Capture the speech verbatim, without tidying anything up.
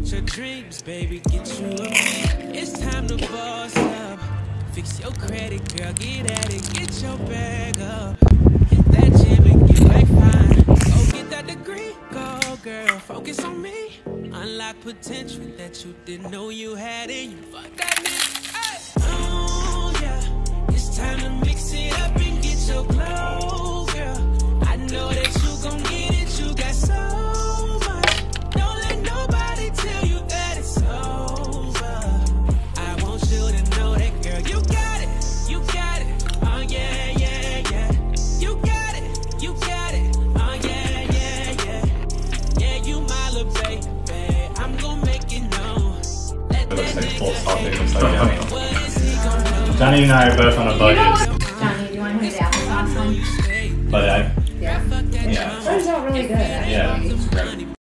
Get your dreams, baby, get you a beat. It's time to boss up. Fix your credit, girl, get at it, get your bag up. Hit that gym and get back fine. Go get that degree, go girl, focus on me. Unlock potential that you didn't know you had in you. Fuck that nigga, hey. Oh yeah, it's time to mix it up and get your glow, girl. I know that you gon' get it, you got so much. Don't let nobody tell you that it's over. I want you to know that, girl, you got it, you got it. Oh yeah, yeah, yeah. You got it, you got it. Oh yeah, yeah, yeah. Yeah, you my little baby. I'm gon' make it known. Let that nigga hate. What is he gon' do? Johnny and I are both on a budget. Johnny, do you want to hear the applesauce one? But I, Yeah. yeah. It's all really good. Yeah.